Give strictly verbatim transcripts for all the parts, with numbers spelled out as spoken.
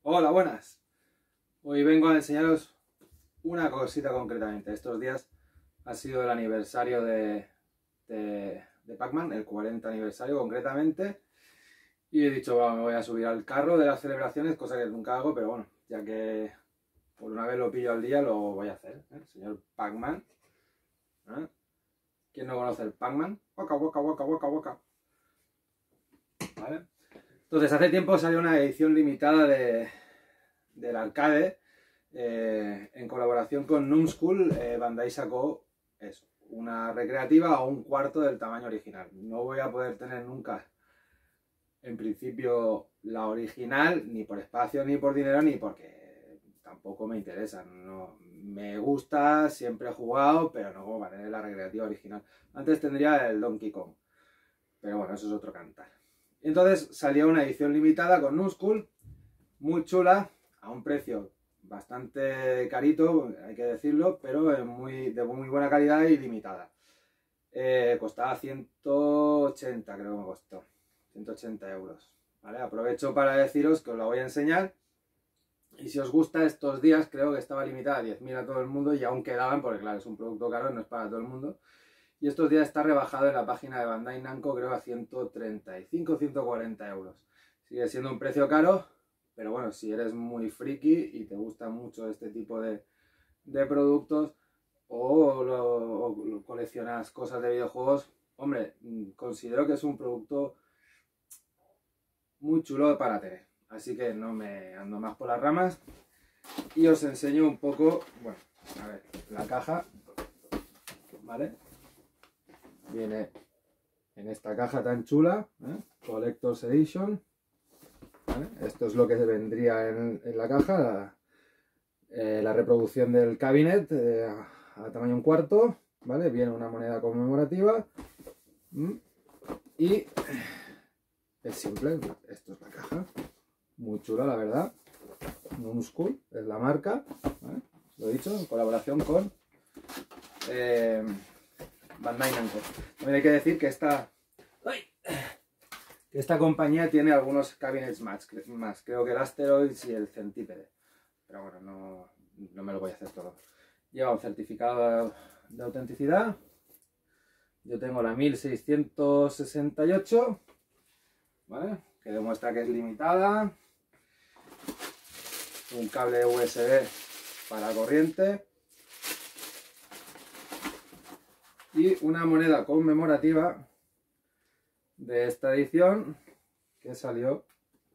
Hola, buenas. Hoy vengo a enseñaros una cosita concretamente. Estos días ha sido el aniversario de, de, de Pac-Man, el cuarenta aniversario concretamente. Y he dicho, bueno, me voy a subir al carro de las celebraciones, cosa que nunca hago, pero bueno, ya que por una vez lo pillo al día, lo voy a hacer. ¿eh? El señor Pac-Man. ¿eh? ¿Quién no conoce el Pac-Man? Waka, waka, waka, waka, waka. ¿Vale? Entonces, hace tiempo salió una edición limitada de, del arcade, eh, en colaboración con Numskull. eh, Bandai sacó eso, una recreativa a un cuarto del tamaño original. No voy a poder tener nunca, en principio, la original, ni por espacio, ni por dinero, ni porque tampoco me interesa. No, me gusta, siempre he jugado, pero no como para tener la recreativa original. Antes tendría el Donkey Kong, pero bueno, eso es otro cantar. Entonces salió una edición limitada con Numskull, muy chula, a un precio bastante carito, hay que decirlo, pero muy, de muy buena calidad y limitada. Eh, costaba ciento ochenta, creo que me costó, ciento ochenta euros. ¿Vale? Aprovecho para deciros que os la voy a enseñar. Y si os gusta, estos días creo que estaba limitada a diez mil a todo el mundo y aún quedaban, porque claro, es un producto caro, no es para todo el mundo. Y estos días está rebajado en la página de Bandai Namco, creo a ciento treinta y cinco, ciento cuarenta euros. Sigue siendo un precio caro, pero bueno, si eres muy friki y te gusta mucho este tipo de, de productos o, lo, o lo coleccionas cosas de videojuegos, hombre, considero que es un producto muy chulo para tener. Así que no me ando más por las ramas y os enseño un poco, bueno, a ver, la caja, ¿vale? Viene en esta caja tan chula, ¿eh? Collector's Edition. ¿Vale? Esto es lo que vendría en, en la caja, la, eh, la reproducción del cabinet eh, a, a tamaño un cuarto, ¿vale? Viene una moneda conmemorativa ¿m? Y es simple, esto es la caja, muy chula la verdad. Numskull es la marca, ¿vale? Lo he dicho, en colaboración con eh, Bandai Namco. También hay que decir que esta, que esta compañía tiene algunos cabinets más, más, creo que el Asteroids y el Centípede, pero bueno, no, no me lo voy a hacer todo. Lleva un certificado de autenticidad. Yo tengo la mil seiscientos sesenta y ocho, ¿vale? Que demuestra que es limitada. Un cable U S B para corriente. Y una moneda conmemorativa de esta edición que salió.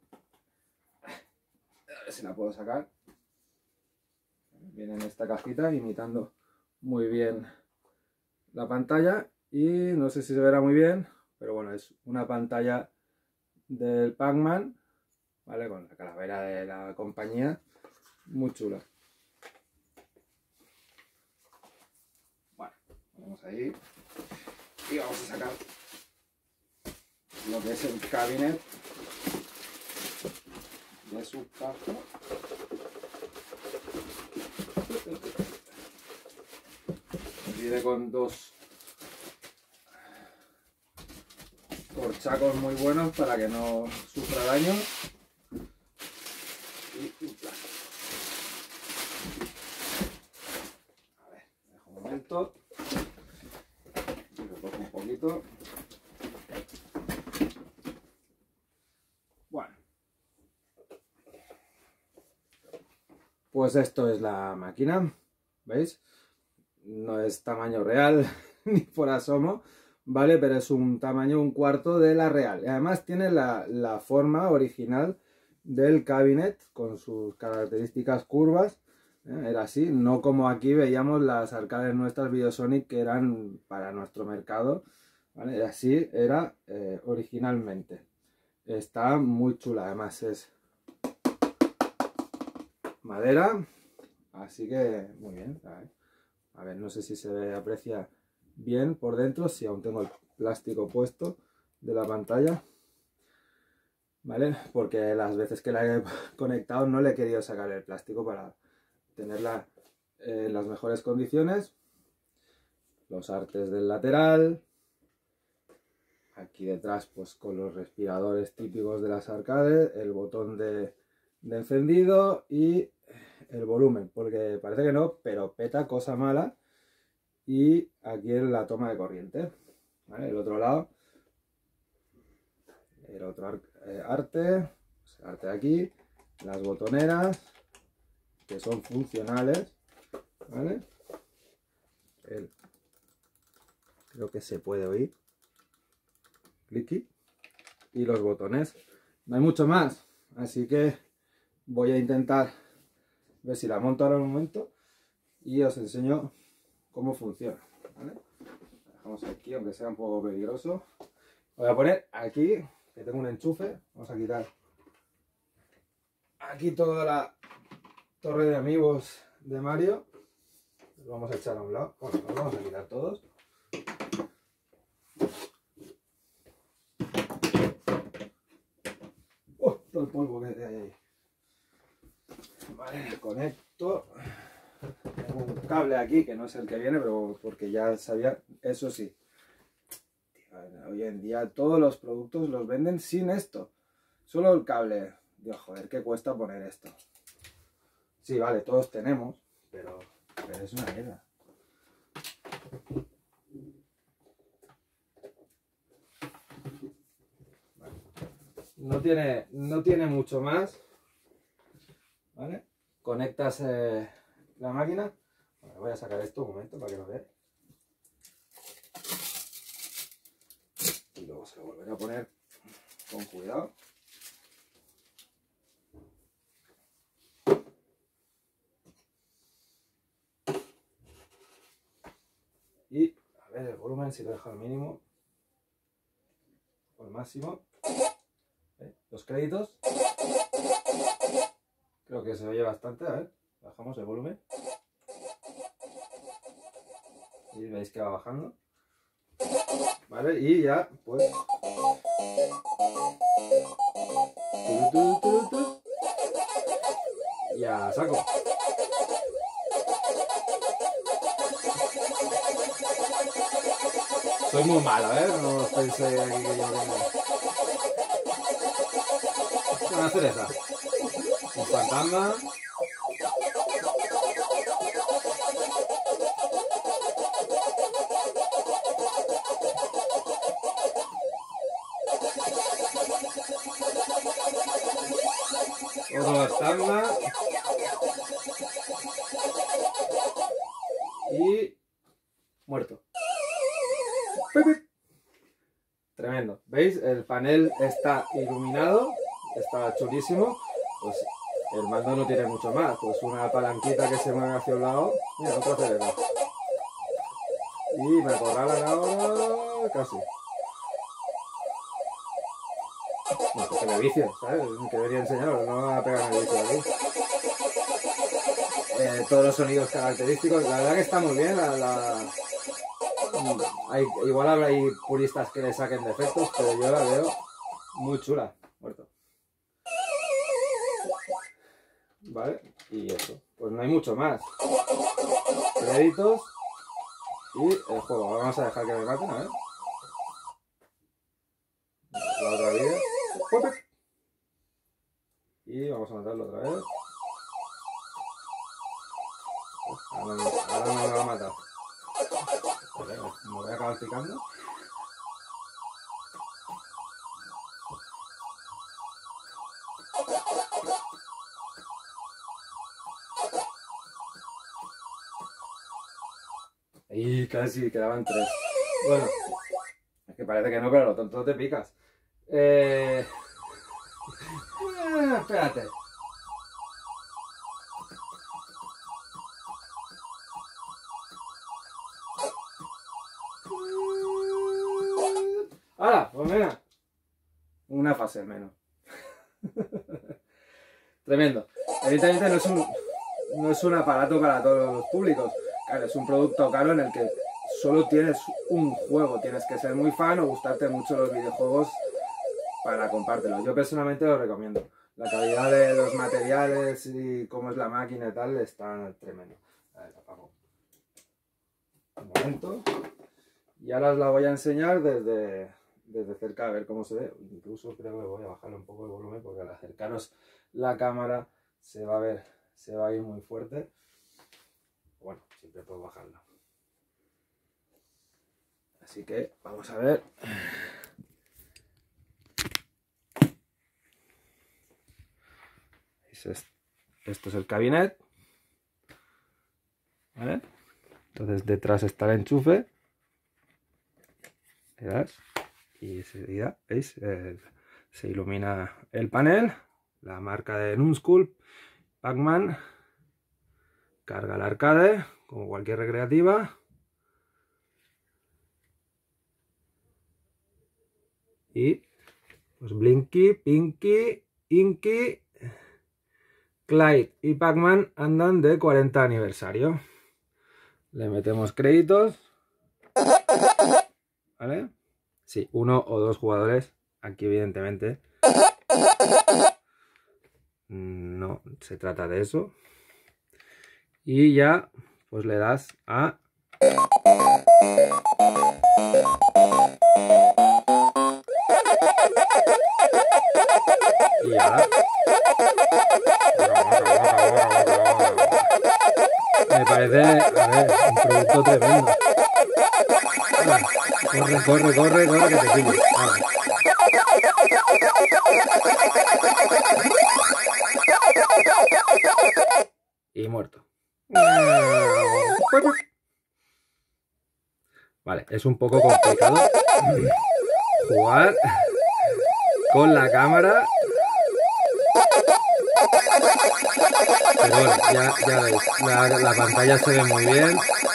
A ver si la puedo sacar. Viene en esta cajita imitando muy bien la pantalla. Y no sé si se verá muy bien, pero bueno, es una pantalla del Pac-Man, ¿vale? Con la calavera de la compañía. Muy chula. Bueno, vamos ahí. Y vamos a sacar lo que es el cabinet de su caja. Viene con dos corchacos muy buenos para que no sufra daño. Y un plástico. A ver, dejo un momento. Y lo cojo un poquito. Bueno. Pues esto es la máquina. ¿Veis? No es tamaño real ni por asomo, ¿vale? Pero es un tamaño un cuarto de la real. Y además tiene la, la forma original del cabinet con sus características curvas. ¿eh? Era así, no como aquí veíamos las arcades nuestras Videosonic que eran para nuestro mercado, ¿vale? Así era eh, originalmente. Está muy chula, además es madera, así que muy bien, ¿sabes? A ver, no sé si se aprecia bien por dentro, si aún tengo el plástico puesto de la pantalla, ¿vale? Porque las veces que la he conectado no le he querido sacar el plástico para tenerla en las mejores condiciones. Los artes del lateral, aquí detrás pues con los respiradores típicos de las arcades, el botón de, de encendido y el volumen, porque parece que no, pero peta, cosa mala. Y aquí en la toma de corriente, ¿vale? El otro lado, el otro ar eh, arte, pues el arte de aquí, las botoneras, que son funcionales, ¿vale? El, creo que se puede oír, clicky, y los botones. No hay mucho más, así que voy a intentar ver si la monto ahora un momento y os enseño cómo funciona, ¿vale? La dejamos aquí, aunque sea un poco peligroso. Voy a poner aquí, que tengo un enchufe. Vamos a quitar aquí toda la torre de amigos de Mario. Los vamos a echar a un lado. Bueno, los vamos a quitar todos. ¡Oh! Todo el polvo que hay ahí. Vale, conecto. Tengo un cable aquí que no es el que viene, pero porque ya sabía, eso sí. Hoy en día todos los productos los venden sin esto. Solo el cable. Dios, joder, ¿qué cuesta poner esto? Sí, vale, todos tenemos, pero, pero es una mierda. Vale. No tiene, no tiene mucho más. ¿Vale? Conectas eh, la máquina. Bueno, voy a sacar esto un momento para que lo veáis. Y luego se lo volveré a poner con cuidado. Y a ver el volumen, si lo dejo al mínimo o al máximo. ¿Eh? Los créditos. Creo que se oye bastante. A ver, bajamos el volumen. Y veis que va bajando. Vale, y ya, pues. Tu, tu, tu, tu. Ya saco. Soy muy malo, ¿eh? No os penséis aquí que yo tengo. Una cereza. Un fantasma. Otro fantasma. Y muerto. Tremendo. ¿Veis? El panel está iluminado. Está chulísimo. Pues el mando no tiene mucho más. Pues una palanquita que se mueve hacia un lado. Mira, otra cereza. Y me acorralan ahora casi. No, pues que me vicio, ¿sabes? Que debería enseñaros, no me van a pegar el vicio aquí. Eh, todos los sonidos característicos, la verdad que está muy bien. La, la... Hay, igual habrá hay puristas que le saquen defectos, pero yo la veo muy chula. Muerto. Vale, y eso. Pues no hay mucho más. Créditos y el juego. Vamos a dejar que me maten, a ver. La otra vida. Y vamos a matarlo otra vez. Ahora no, ahora no me va a matar. Vale, me voy a acabar picando. Y casi quedaban tres. Bueno, es que parece que no, pero lo tonto te picas. Eh... eh espérate. ¡Hala! Pues mira. Una fase menos. Tremendo. Evidentemente no es, un, no es un aparato para todos los públicos. Claro, es un producto caro en el que solo tienes un juego. Tienes que ser muy fan o gustarte mucho los videojuegos para compártelo. Yo personalmente lo recomiendo. La calidad de los materiales y cómo es la máquina y tal está tremendo. A ver, apago. Un momento. Y ahora os la voy a enseñar desde, desde cerca a ver cómo se ve. Incluso creo que voy a bajarle un poco el volumen porque al acercaros la cámara se va a ver, se va a ir muy fuerte. Bueno, siempre puedo bajarlo. Así que vamos a ver. Esto es el cabinet, ¿vale? Entonces detrás está el enchufe. ¿Verás? Y enseguida, ¿veis? Eh, se ilumina el panel, la marca de Numskull, Pac-Man, carga el arcade, como cualquier recreativa. Y pues Blinky, Pinky, Inky, Clyde y Pac-Man andan de cuarenta aniversario. Le metemos créditos. ¿Vale? Sí, uno o dos jugadores. Aquí evidentemente no se trata de eso. Y ya pues le das a... Y ya. Me parece, a ver, un producto tremendo. Ah, corre, corre, corre, corre, que te pillo. Ah. Y muerto. Vale, es un poco complicado jugar con la cámara. Pero bueno, ya, ya veis, la, la pantalla se ve muy bien.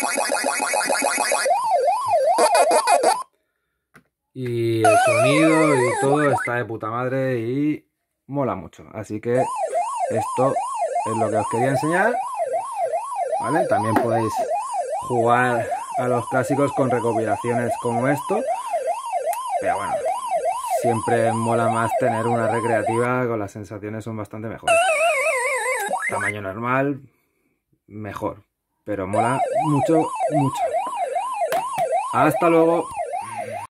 Y el sonido y todo está de puta madre y mola mucho. Así que esto es lo que os quería enseñar. ¿Vale? También podéis jugar a los clásicos con recopilaciones como esto. Pero bueno, siempre mola más tener una recreativa, con las sensaciones son bastante mejores. Tamaño normal, mejor. Pero mola mucho, mucho. Hasta luego.